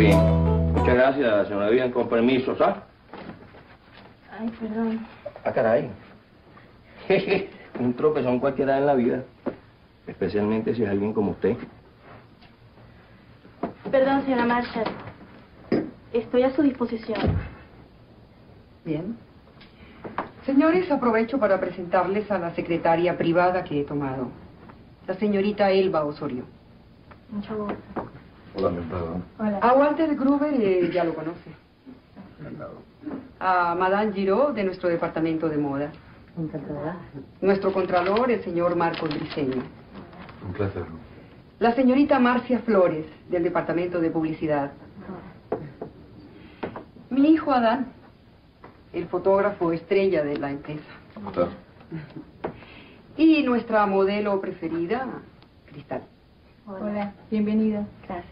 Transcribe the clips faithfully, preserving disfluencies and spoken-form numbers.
bien. Muchas gracias, señora Vivian. Con permiso, ¿sabes? Ay, perdón. Ah, caray. Un tropezón cualquiera en la vida. Especialmente si es alguien como usted. Perdón, señora Marshall. Estoy a su disposición. Bien. Señores, aprovecho para presentarles a la secretaria privada que he tomado. La señorita Elba Osorio. Mucho gusto. Hola, mi perdón. Hola. A Walter Gruber eh, ya lo conoce. Encantado. A Madame Giraud, de nuestro departamento de moda. Encantada. Nuestro contralor, el señor Marcos Briceño. Un placer. La señorita Marcia Flores, del departamento de publicidad. Mi hijo Adán, el fotógrafo estrella de la empresa. ¿Cómo estás? Y nuestra modelo preferida, Cristal. Hola. Hola. Bienvenida. Gracias.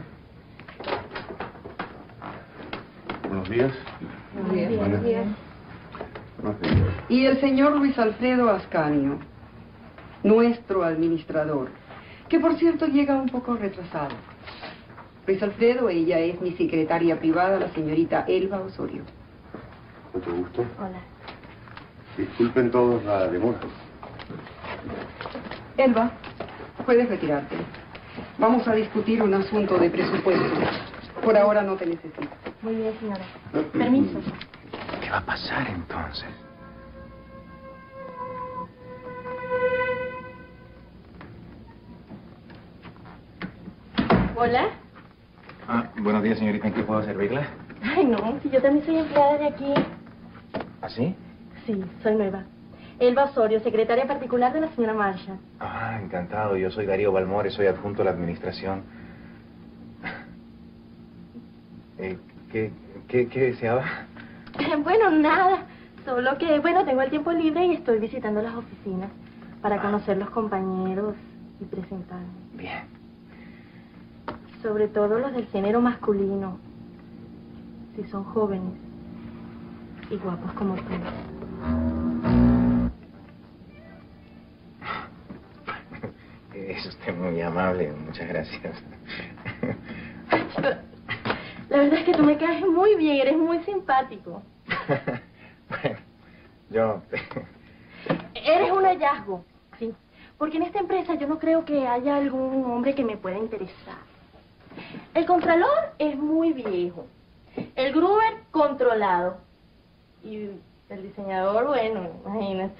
Buenos días. Buenos días. Buenos días. Buenos días. Y el señor Luis Alfredo Ascanio, nuestro administrador, que por cierto llega un poco retrasado. Luis Alfredo, ella es mi secretaria privada, la señorita Elba Osorio. Mucho gusto. Hola. Disculpen todos la demora. Elba, puedes retirarte. Vamos a discutir un asunto de presupuesto. Por ahora no te necesito. Muy bien, señora. Permiso. ¿Qué va a pasar entonces? Hola. Ah, buenos días, señorita. ¿En qué puedo servirla? Ay, no, si yo también soy empleada de aquí. ¿Ah, sí? Sí, soy nueva. Elba Osorio, secretaria particular de la señora Marshall. Ah, encantado. Yo soy Darío Balmore, soy adjunto a la administración. Eh, ¿qué, qué, ¿Qué deseaba? Bueno, nada. Solo que, bueno, tengo el tiempo libre y estoy visitando las oficinas para conocer los compañeros y presentarme. Bien. Sobre todo los del género masculino. Si son jóvenes y guapos como tú. Es usted muy amable. Muchas gracias. La verdad es que tú me caes muy bien, eres muy simpático. Bueno, yo... Eres un hallazgo, sí. Porque en esta empresa yo no creo que haya algún hombre que me pueda interesar. El contralor es muy viejo. El Gruber, controlado. Y el diseñador, bueno, imagínate.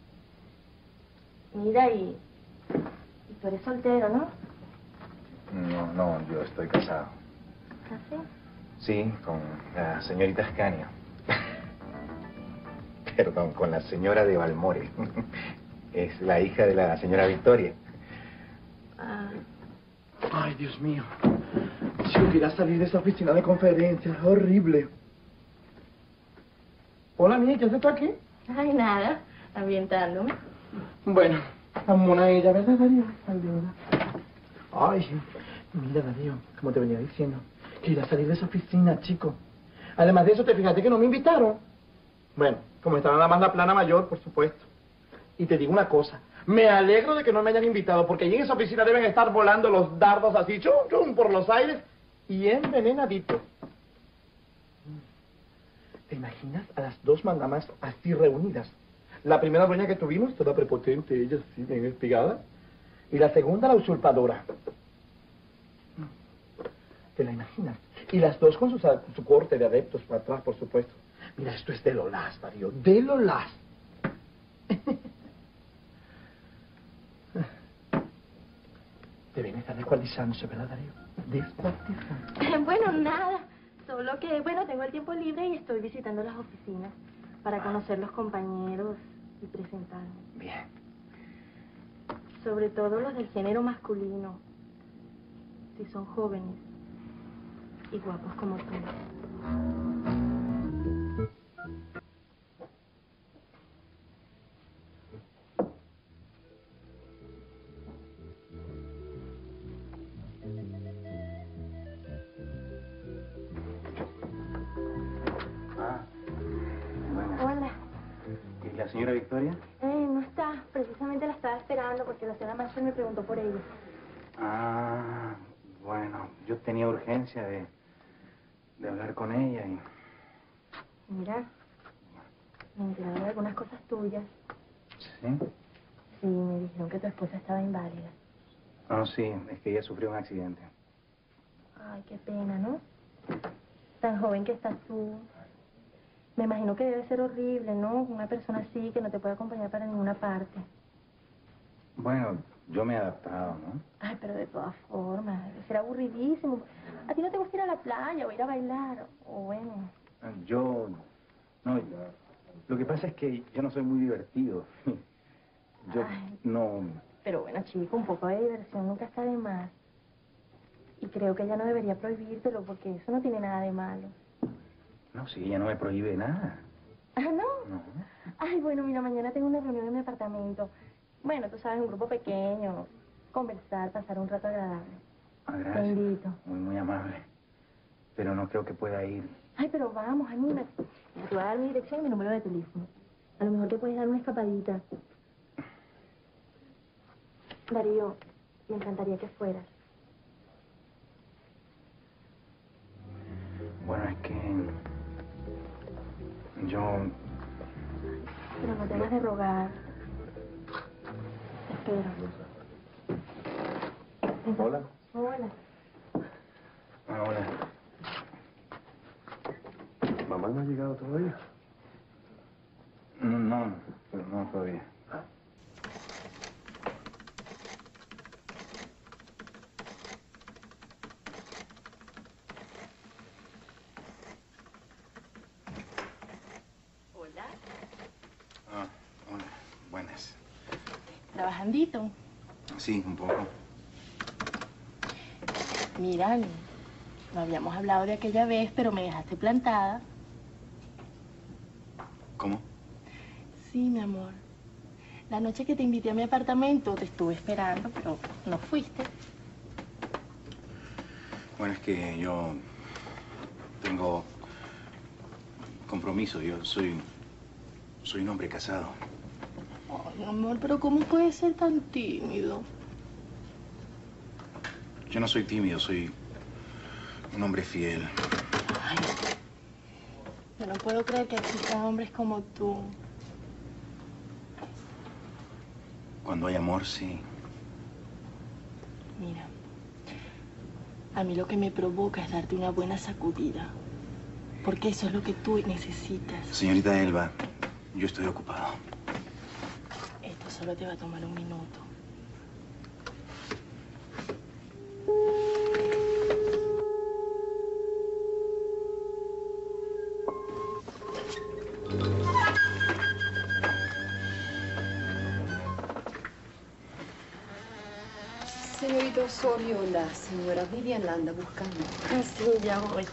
Mira, y... y tú eres soltero, ¿no? No, no, yo estoy casado. ¿Ah, sí? Sí, con la señorita Ascanio. Perdón, con la señora de Balmore. Es la hija de la señora Victoria. Ah, Ay, Dios mío. Si hubiera salir de esa oficina de conferencias, es horrible. Hola, niña, ¿qué haces tú aquí? ay, nada, ambientándome. Bueno, tan mona ella, ¿verdad, Darío? Ay, linda. Ay, mira, Darío, como te venía diciendo, que iba a salir de esa oficina, chico. Además de eso, te fijaste que no me invitaron. Bueno, como estaba nada más la plana mayor, por supuesto. Y te digo una cosa, me alegro de que no me hayan invitado, porque allí en esa oficina deben estar volando los dardos así, chum, chum, por los aires y envenenaditos. ¿Te imaginas a las dos mandamás así reunidas? La primera dueña que tuvimos, toda prepotente, ella así, bien espigada. Y la segunda, la usurpadora. ¿Te la imaginas? Y las dos con su, su corte de adeptos para atrás, por supuesto. Mira, esto es de lo las, Darío, de lo las. Deben estar descuartizándose, ¿verdad, Darío? Descuartizándose. Bueno, nada. Solo que, bueno, tengo el tiempo libre y estoy visitando las oficinas para conocer los compañeros y presentarme. Bien. Sobre todo los del género masculino. Si son jóvenes y guapos como tú. ¿La señora Victoria? Eh, no está. Precisamente la estaba esperando porque la señora Marshall me preguntó por ella. Ah, bueno, yo tenía urgencia de, de hablar con ella y... Mira, me enteraron de algunas cosas tuyas. ¿Sí? Sí, me dijeron que tu esposa estaba inválida. No, sí, es que ella sufrió un accidente. Ay, qué pena, ¿no? Tan joven que estás tú. Me imagino que debe ser horrible, ¿no? Una persona así que no te puede acompañar para ninguna parte. Bueno, yo me he adaptado, ¿no? Ay, pero de todas formas, debe ser aburridísimo. ¿A ti no te gusta ir a la playa o ir a bailar? O bueno... Yo... No, lo que pasa es que yo no soy muy divertido. Yo Ay. no... Pero bueno, chico, un poco de diversión nunca está de más. Y creo que ella no debería prohibírtelo porque eso no tiene nada de malo. No, sí, ella no me prohíbe nada. ¿Ah, no? No. Ay, bueno, mira, mañana tengo una reunión en mi apartamento. Bueno, tú sabes, un grupo pequeño. Conversar, pasar un rato agradable. Ah, gracias. Te invito. Muy, muy amable. Pero no creo que pueda ir. Ay, pero vamos, anímate. Mira, te voy a dar mi dirección y mi número de teléfono. A lo mejor te puedes dar una escapadita. Darío, me encantaría que fueras. Bueno, es que... Yo... Pero no tengas de rogar. Te espero. Hola. Hola. Ah, hola. ¿Mamá no ha llegado todavía? No, no, no todavía. Hola. Ah, hola. Buenas. ¿Trabajandito? Sí, un poco. Mira, no habíamos hablado de aquella vez, pero me dejaste plantada. ¿Cómo? Sí, mi amor. La noche que te invité a mi apartamento te estuve esperando, pero no fuiste. Bueno, es que yo tengo compromiso. Yo soy... soy un hombre casado. Ay, mi amor, pero ¿cómo puedes ser tan tímido? Yo no soy tímido, soy un hombre fiel. Ay, yo no puedo creer que existan hombres como tú. Cuando hay amor, sí. Mira, a mí lo que me provoca es darte una buena sacudida. Porque eso es lo que tú necesitas. Señorita Elba, yo estoy ocupado. Esto solo te va a tomar un minuto. Señorita Osorio, la señora Vivian la anda buscando. Sí, ya voy.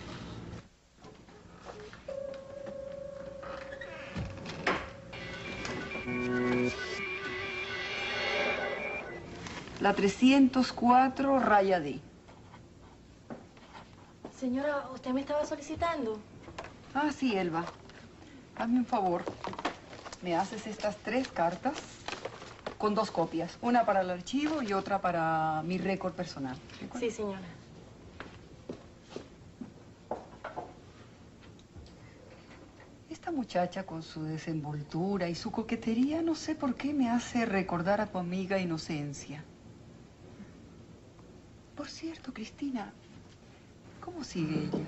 La trescientos cuatro, raya D. Señora, ¿usted me estaba solicitando? Ah, sí, Elba. Hazme un favor. Me haces estas tres cartas con dos copias. Una para el archivo y otra para mi récord personal. ¿De acuerdo? Sí, señora. Esta muchacha con su desenvoltura y su coquetería, no sé por qué me hace recordar a tu amiga Inocencia. Por cierto, Cristina, ¿cómo sigue ella?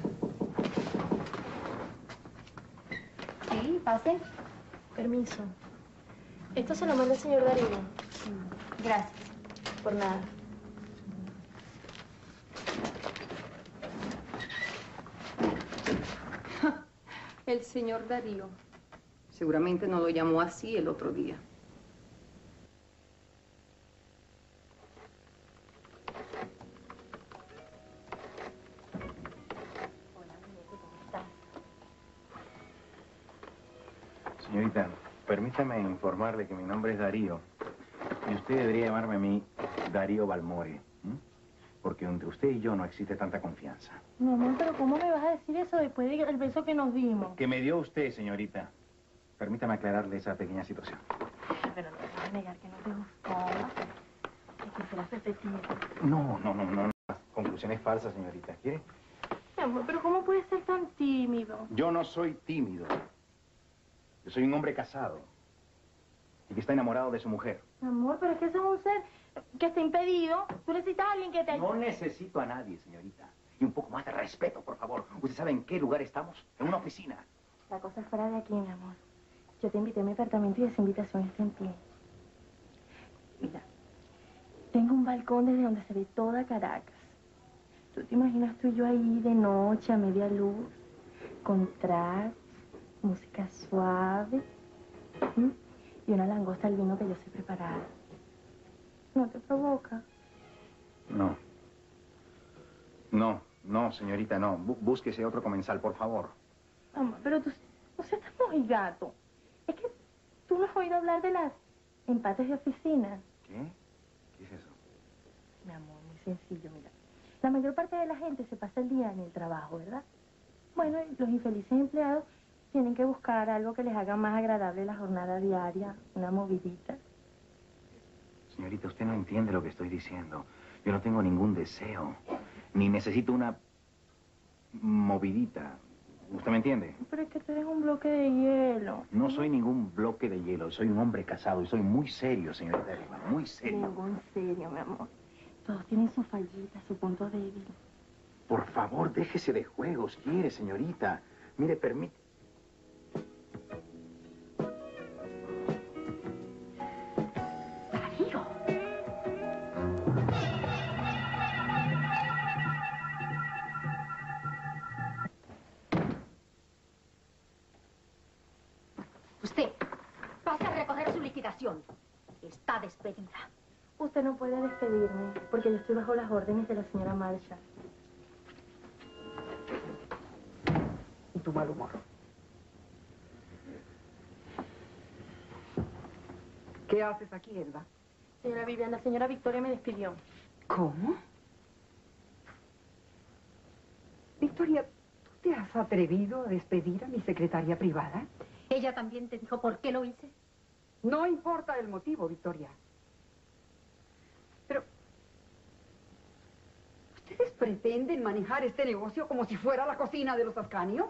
Sí, pase. Permiso. Esto se lo manda el señor Darío. Gracias. Por nada. El señor Darío. Seguramente no lo llamó así el otro día. Hola, muñeco, ¿cómo estás? Señorita, permítame informarle que mi nombre es Darío. Y usted debería llamarme a mí Darío Balmore. ¿m? Porque entre usted y yo no existe tanta confianza. Mi amor, pero ¿cómo me vas a decir eso después del beso que nos dimos? Que me dio usted, señorita. Permítame aclararle esa pequeña situación. Pero no me vas a negar que no te gustaba. Que quisieras repetir. No, no, no, no. no. Conclusiones falsas, señorita. ¿Quiere? Mi amor, pero ¿cómo puedes ser tan tímido? Yo no soy tímido. Yo soy un hombre casado y que está enamorado de su mujer. Mi amor, pero es que eso es un ser que está impedido. Tú necesitas a alguien que te... No necesito a nadie, señorita. Y un poco más de respeto, por favor. ¿Usted sabe en qué lugar estamos? En una oficina. La cosa es fuera de aquí, mi amor. Yo te invité a mi apartamento y esa invitación está en pie. Mira, tengo un balcón desde donde se ve toda Caracas. ¿Tú te imaginas tú y yo ahí de noche, a media luz, con tracks, música suave, ¿m? y una langosta al vino que yo sé preparar? ¿No te provoca? No. No, no, señorita, no. Bú- búsquese otro comensal, por favor. Mamá, pero tú, tú seas tan mojigato. Es que tú no has oído hablar de las empates de oficina. ¿Qué? ¿Qué es eso? Mi amor, muy sencillo, mira. La mayor parte de la gente se pasa el día en el trabajo, ¿verdad? Bueno, y los infelices empleados tienen que buscar algo que les haga más agradable la jornada diaria, una movidita. Señorita, usted no entiende lo que estoy diciendo. Yo no tengo ningún deseo. Ni necesito una movidita. ¿Usted me entiende? Pero es que tú eres un bloque de hielo. No soy ningún bloque de hielo. Soy un hombre casado y soy muy serio, señorita Eva. Muy serio. Ningún serio, mi amor. Todos tienen su fallita, su punto débil. Por favor, déjese de juegos. ¿Quiere, señorita? Mire, permite... Darío. Usted, pase a recoger su liquidación. Está despedida. Usted no puede despedirme, porque yo estoy bajo las órdenes de la señora Marshall. Y tu mal humor. ¿Qué haces aquí, Elba? Señora Vivian, la señora Victoria me despidió. ¿Cómo? Victoria, ¿tú te has atrevido a despedir a mi secretaria privada? ¿Ella también te dijo por qué lo hice? No importa el motivo, Victoria. Pero... ¿ustedes pretenden manejar este negocio como si fuera la cocina de los Ascanio?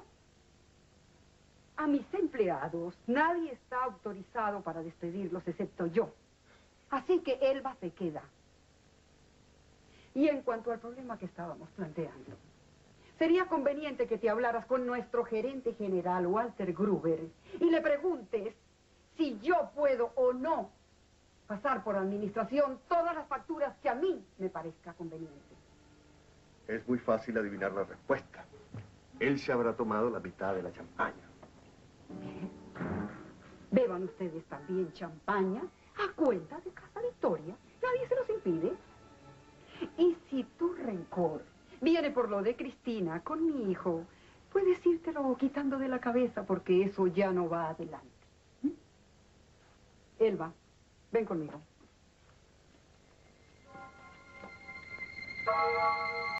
A mis empleados nadie está autorizado para despedirlos excepto yo. Así que Elba se queda. Y en cuanto al problema que estábamos planteando, sería conveniente que te hablaras con nuestro gerente general, Walter Gruber, y le preguntes si yo puedo o no pasar por administración todas las facturas que a mí me parezca conveniente. Es muy fácil adivinar la respuesta. Él se habrá tomado la mitad de la champaña. Beban ustedes también champaña a cuenta de Casa Victoria. Nadie se los impide. Y si tu rencor viene por lo de Cristina con mi hijo, puedes írtelo quitando de la cabeza porque eso ya no va adelante. ¿Mm? Elba, ven conmigo.